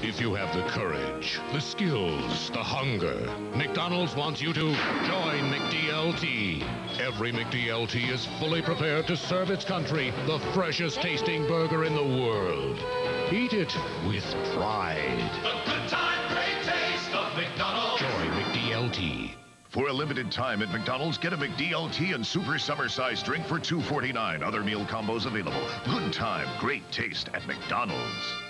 if you have the courage, the skills, the hunger. McDonald's wants you to join McD.L.T. Every McD.L.T is fully prepared to serve its country the freshest tasting burger in the world. Eat it with pride. The good time, great taste of McDonald's. Join McD.L.T. For a limited time at McDonald's, get a McD.L.T and Super Summer Size drink for $2.49. Other meal combos available. Good time, great taste at McDonald's.